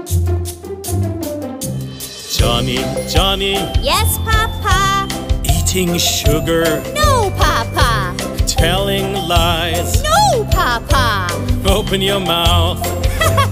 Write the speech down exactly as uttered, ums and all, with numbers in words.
Johnny, Johnny. Yes, Papa. Eating sugar. No, Papa. Telling lies. No, Papa. Open your mouth.